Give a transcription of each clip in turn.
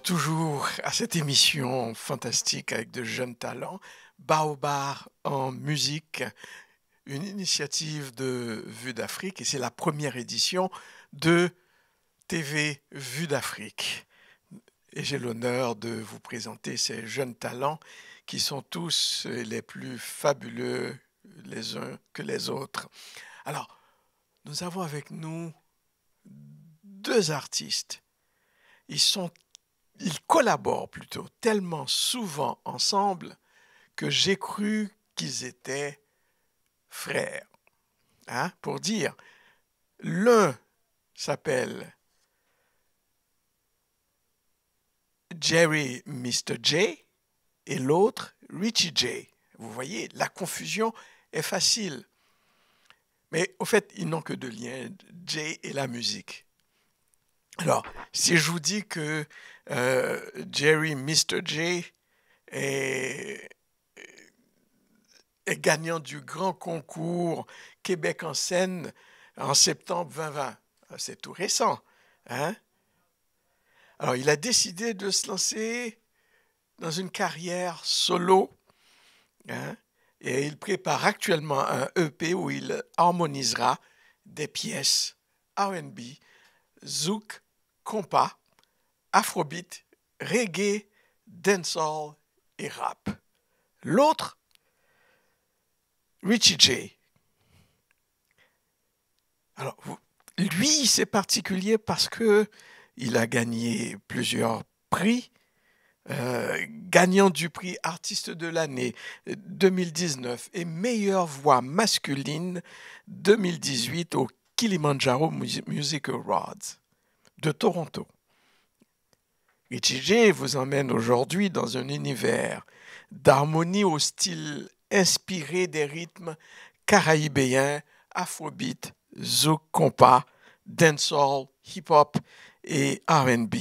toujours à cette émission fantastique avec de jeunes talents, Baobab en musique, une initiative de Vue d'Afrique et c'est la première édition de TV Vue d'Afrique. Et j'ai l'honneur de vous présenter ces jeunes talents qui sont tous les plus fabuleux les uns que les autres. Alors, nous avons avec nous deux artistes. Ils collaborent plutôt tellement souvent ensemble que j'ai cru qu'ils étaient frères. Pour dire, l'un s'appelle Jerry Mr. J et l'autre Richie J. Vous voyez, la confusion est facile. Mais au fait, ils n'ont que deux liens, J et la musique. Alors, si je vous dis que Jerry Mr. J est gagnant du grand concours Québec en scène en septembre 2020, c'est tout récent. Alors, il a décidé de se lancer dans une carrière solo. Et il prépare actuellement un EP où il harmonisera des pièces R&B, zouk, compas, afrobeat, reggae, dancehall et rap. L'autre, Richie J. Alors, lui, c'est particulier parce que il a gagné plusieurs prix. Gagnant du prix Artiste de l'année 2019 et meilleure voix masculine 2018 au Kilimanjaro Music Awards de Toronto. Richie J vous emmène aujourd'hui dans un univers d'harmonie au style inspiré des rythmes caraïbéens, afrobeat, zouk, compas, dancehall, hip-hop et R&B.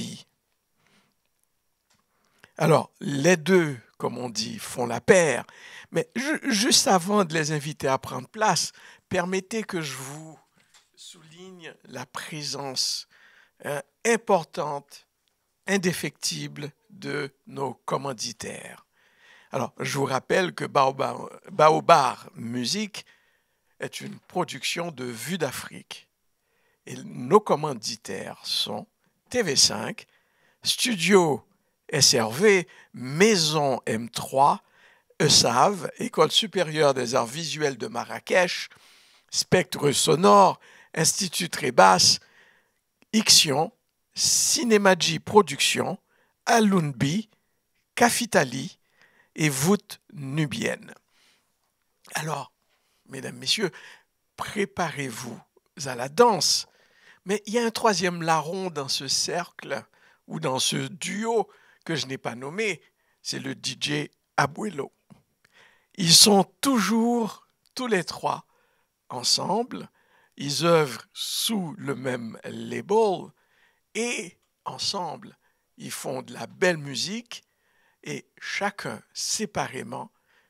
Alors, les deux, comme on dit, font la paire. Mais juste avant de les inviter à prendre place, permettez que je vous souligne la présence importante, indéfectible de nos commanditaires. Alors, je vous rappelle que Baobab Musique est une production de Vue d'Afrique. Et nos commanditaires sont TV5, Studio SRV, Maison M3, ESAV, École supérieure des arts visuels de Marrakech, Spectre sonore, Institut Trébas, Ixion, Cinémagie Production, Alunbi, Cafitali et Voûte Nubienne. Alors, mesdames, messieurs, préparez-vous à la danse. Mais il y a un troisième larron dans ce cercle ou dans ce duo que je n'ai pas nommé, c'est le DJ Abuelo. Ils sont toujours, tous les trois, ensemble. Ils œuvrent sous le même label et ensemble, ils font de la belle musique et chacun séparément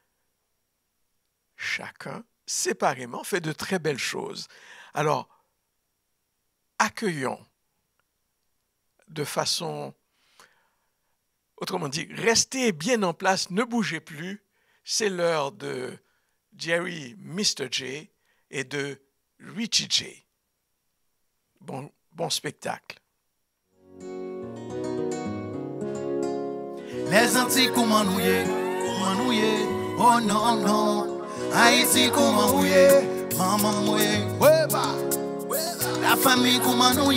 fait de très belles choses. Alors, accueillons de façon, autrement dit, restez bien en place, ne bougez plus. C'est l'heure de Jerry Mr. J et de Richie J. Bon spectacle. Les Antilles, comment nous y oh non, non. Haïti, comment nous y maman, mouye, la famille, comment nous y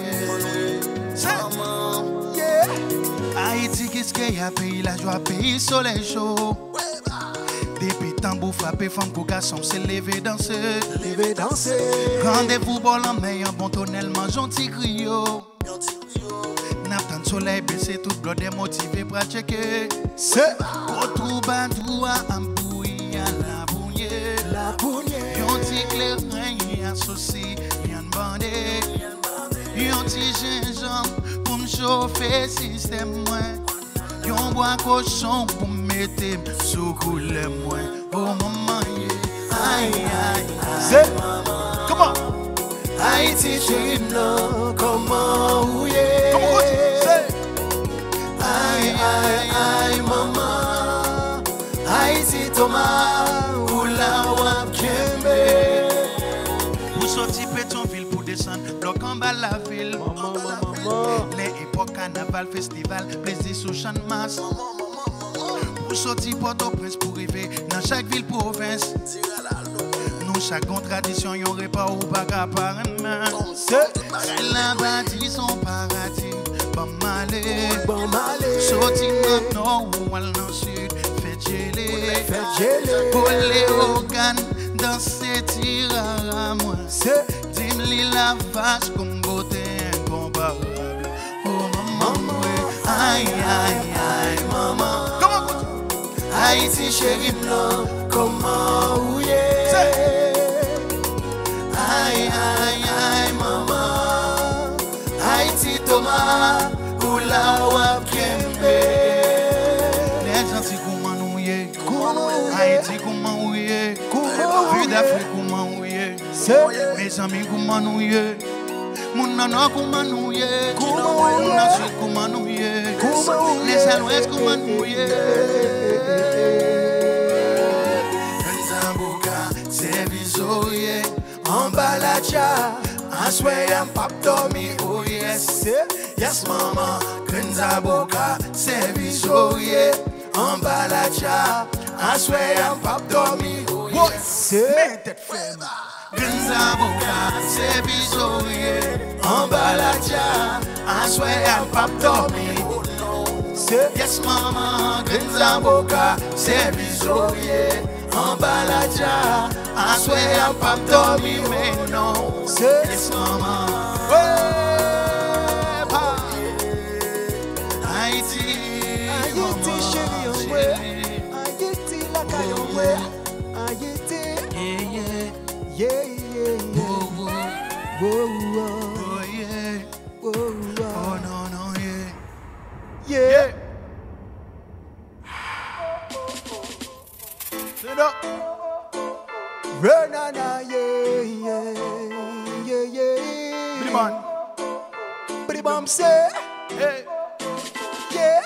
maman, yeah. Haïti, qu'est-ce qu'il y a, pays la joie, pays soleil chaud. Depuis tambour frappé, femme ou garçon, c'est lever danser. Rendez-vous pour la meilleure, bon tonnellement, gentil griot. Naptan soleil baissé, tout bloc démotivé pour checker. C'est retrouve un doigt, un bouillie à la bougnée. Yon ti clair, rien associé, rien bandé. Yon ti gingembre pour me chauffer système moins. Yon bois cochon pour me mettre sous couler moins. Oh maman, aïe, aïe, aïe, maman. Comment? Haïti, chérie, non, comment, oui. aïe, maman. Haïti Thomas, ou la wap kembe. Pour sortir Pétionville pour descendre, bloc en bas la ville. Les époques carnaval, festival, plaisir sous champ de masse. Pour sortir Port-au-Prince pour arriver dans chaque ville province. Nous, chaque tradition, y'en repas ou baga par un main. C'est la bâtie son paradis. Bon malé, sorti maintenant ou al dans sud. Fait geler, pour les organes dans ces tirs à moi. Dis-moi la vache comme beauté incomparable. Oh maman, aïe, aïe, aïe, maman. Haïti chérie blanc, comment ou yeah. Aïe, aïe, aïe, maman. Haïti Thomas, ou la wap kembe. Les gens si comment nous y Haïti comment ou yeah. Vue d'Afrique comment ou yeah. Mes amis comment nous y mon nana comment nous y mon nation comment nous y les alouettes comment nous y en balacha, I swear I'm pop dummy, oh yes, yes mama, Grenza Boca, service, oh yeah, en balacha, I swear I'm pop dummy, oh yes, Grenza Boca, service, oh yeah, en balacha, I swear I'm pop dummy, yes mama, Grenza Boca, service, oh yeah. En balaja, I swear I'm pas dormi, mais non, yes maman. Haïti, Haïti chérie, Haïti la caillou, Haïti, yeah, yeah, yeah, oh yeah, oh non, non, yeah, yeah. Renana, yeah, yeah, yeah, yeah. Briman, Bribam say, hey, yeah.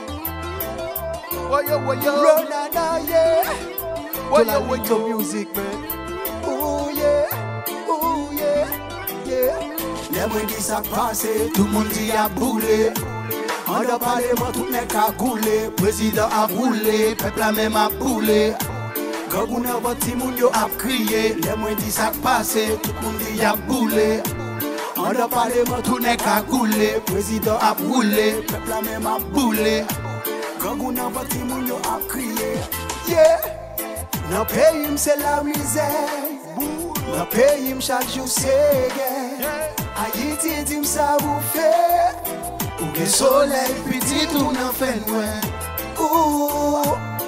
Woyo, Renana, yeah. Woyo, music, man. Oh yeah, yeah. Les mois qui ça passe, tout le monde dit à bouler. On doit parler, moi tout n'est qu'à couler. Président a roulé, peuple a même à bouler. Quand on a votre moun yo a crié, les moins dit ça passe, tout le monde dit a boulé. On doit parler, moi tout n'est qu'à couler. Président a roulé, peuple a même à bouler. Quand on a votre moun yo a crié, yeah. Dans pays c'est la misère, dans pays chaque jour c'est guerre. Haïti dit ça vous fait. Ou que soleil petit tout n'en fait loin. Ouh,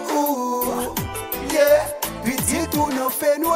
yeah, petit tout n'en fait loin.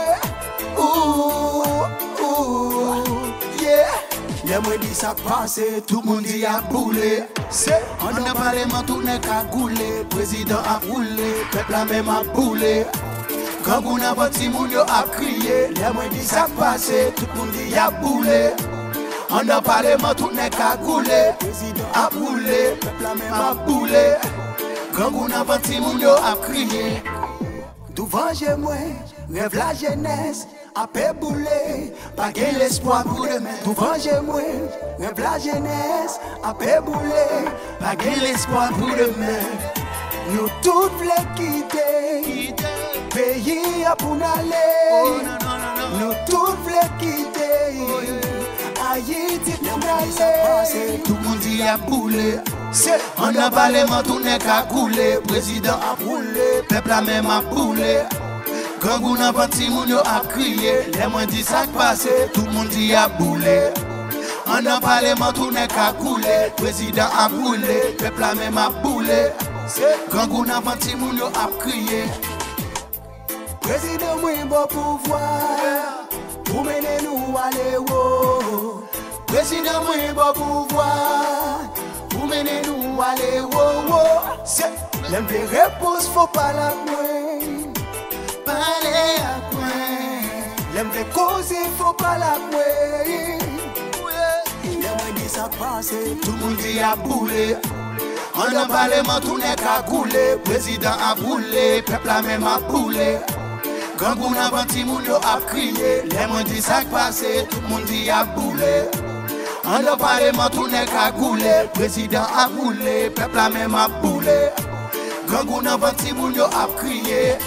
Ouh, yeah. Les mois dit ça passe, tout le monde dit à bouler. On a parlé, tout n'est qu'à couler. Président a roulé, peuple a même à bouler. Quand on a votre moun yo a crié, les mois dit ça passe, tout le monde dit à bouler. On a parlé, tout n'est qu'à couler. Président a roulé, peuple a même à bouler. Quand on a votre moun yo a crié. Tout vengez moi, rêve la jeunesse, à paix bouler, pas gain l'espoir pour demain. Tout vengez moi, rêve la jeunesse, à paix bouler, pas gain l'espoir pour demain. Nous tous voulons quitter, pays à pour aller. Nous tous voulons quitter, Haïti pour aller. Tout le monde dit à bouler. On a parlé, tout n'est qu'à couler. Président a roulé, peuple a même à bouler. Quand on a parti, moun yo a crié. Les moins dit ça passe, tout le monde dit à bouler. On a parlé, tout n'est qu'à couler. Président a roulé, peuple a même à bouler. Quand on a parti, moun yo a crié. Président mouille bon pouvoir, pour mener nous à l'eau. Président mouille bon pouvoir, pour mener nous à l'eau. L'aime des réponses, faut pas la moins. Parler à point. L'aime des causes, faut pas la moins. Les mois dit ça passe, tout le monde dit à bouler. En le parlement, tout n'est qu'à couler. Président a brûlé, peuple a même a brûlé. Quand on a vendu, moun yo a crié. Les gens disent ça passé, tout le monde dit a brûlé. En le parlement, tout n'est qu'à couler. Président a brûlé, peuple a même a brûlé. Quand on a vendu, moun yo a crié.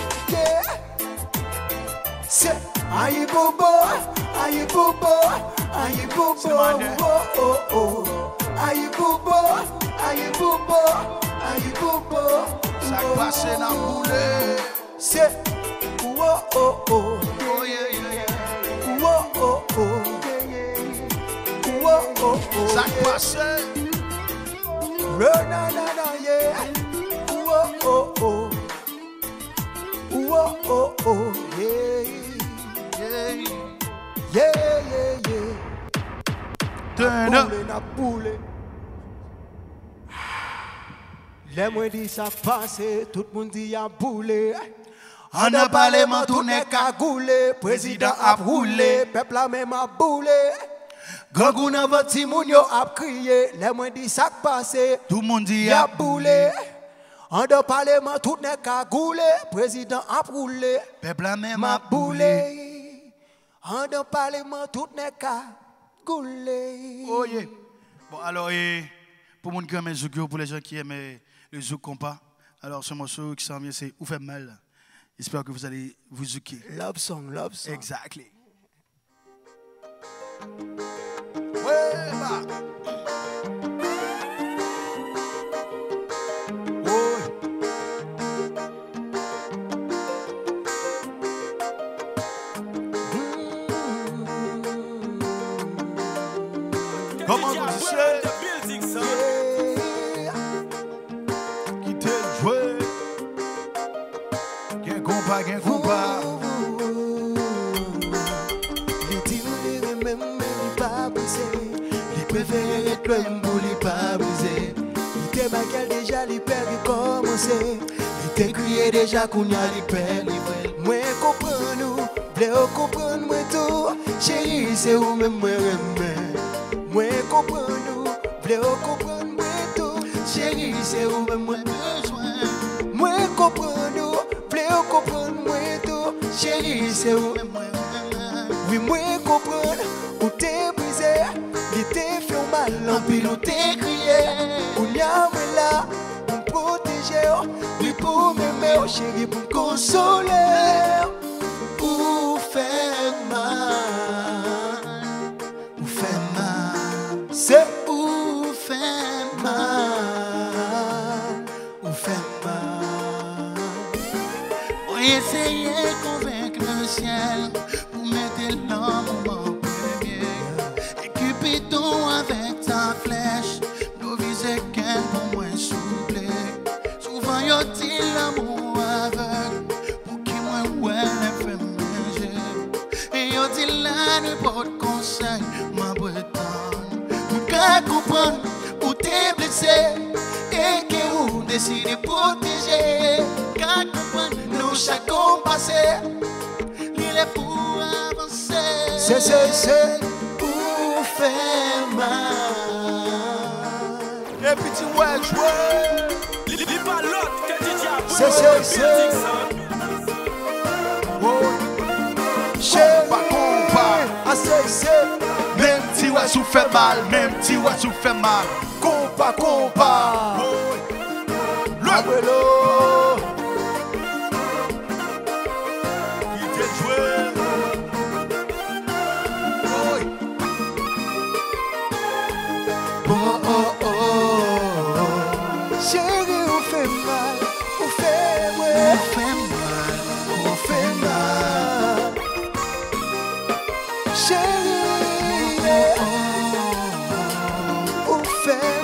C'est aïe bobo, aïe bobo, aïe bobo, oh oh oh. Aïe bobo, aïe bobo, aïe bobo. Ça passe dans le boulet. C'est oh oh oh. Oh yeah yeah. Oh oh oh. Oh oh oh. Ça passe. Renanana yeah. Oh oh oh. Oh oh oh. Yeah yeah yeah yeah yeah. Turn up. Les moins dit ça passe, tout le monde dit a boulé. En a parlement, tout n'est qu'à gouler. Président a roulé, peuple a même a boulé. Gangou n'a pas ti moun yo a crié. Les moins dit ça passe, Tout le monde dit a boulé. En a parlement, tout n'est qu'à gouler. Président a roulé, peuple a même a a boulé. boulé. En a parlement, tout n'est qu'à gouler. Oh yeah. Bon alors pour mon qui aime le zouk, pour les gens qui aiment le zouk compas, alors ce morceau qui s'en vient c'est Ou fait mal. J'espère que vous allez vous zouker. Love song, love song. Exactly. Ouais, bah. Comment vous dites qui te joué? Gain compas, gain compas. Les tirs de même, il pas brisé. Les préférés de l'homme pour les pas brisé. Il te baguette déjà, les pères qui commencé. Il te crié déjà qu'on y a les pères livrés. Moi, comprends-nous, voulez comprendre moi tout. Chérie, c'est où même moi remets. Moi, comprends-nous, voulez comprendre moi tout. Chérie, c'est où même moi besoin. Moi, comprends-nous, voulez comprendre moi tout. Chérie, c'est où même moi. Oui, moi, comprendre, où t'es brisé. Il t'est fait mal, en pile, où t'es crié. Où y a là, pour me protéger. Oui, pour m'aimer, chérie, pour me consoler. Où fait mal, où fait mal. C'est où fait mal, où fait mal. On essayer de convaincre le ciel pour mettre l'homme en premier. Et Cupidon avec ta flèche, nous visons qu'elle pour moins souffler. Souvent y'a dit l'amour aveugle pour qui moi ouais les fait manger. Et y'a dit là n'importe conseil ma bretonne. Pour qu'elle comprenne où t'es blessé et que vous décidez de protéger. Qu'elle comprenne nous chacun passé. Il est pour avancer. C'est où fait mal. Et puis tu ouais jouer. Les balottes que DJ a pris. C'est Compas. Même si ouais sou fait mal, même si ouais sou fait mal. Compas, compas. Le Abuelo. qui te jouer. Oh oh oh. Chérie, on fait mal. On fait ouais. On fait mal, On fait mal. Chérie, on fait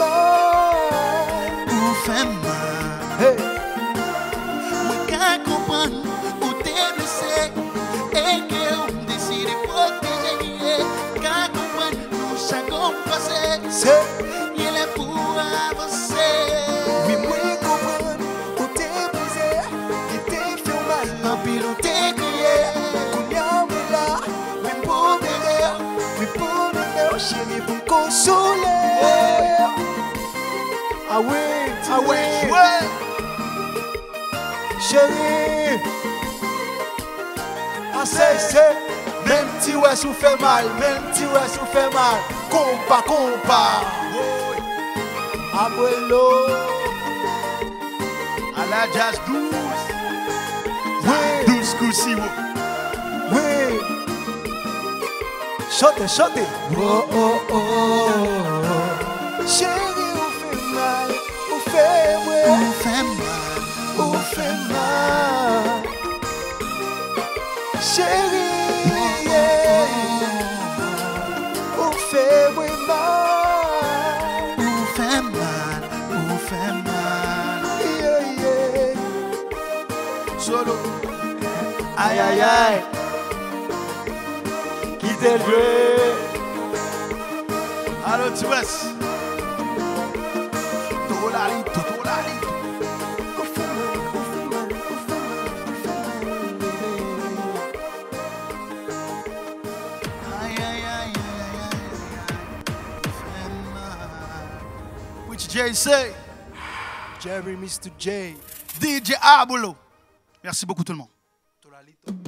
mal. on fait mal. Hey. Moi qu'à comprendre où t'es blessé et que on décide de protéger. Qu'à comprendre nous chacun passé. C'est Il est pour avancer. oui, moi comprendre où t'es brisé, qui t'es fait mal, en pile où t'es crié, qu'on y a là, même pour derrière, mais pour derrière, chérie, pour me consoler. Ah oui. Ah ouais, Ouais. chérie. Ah c'est. Même si ouais sou fait mal, même si ouais sou fait mal. Compa. Abuelo. À la jazz douce. Oui. Douce coussi. Oui. Chante. Oh. Chérie, on fait mal. On fait ouais. On fait mal. On fait mal. Chérie, yeah. On fait ouais mal. On fait mal. Yeah. Solo. Aïe. Qui t'est joué? Allô, tu vois. Tolalito. Aïe. Fait mal. Which Jay say? Jerry, Mr. J. DJ Abuelo. Merci beaucoup tout le monde. Tolalito.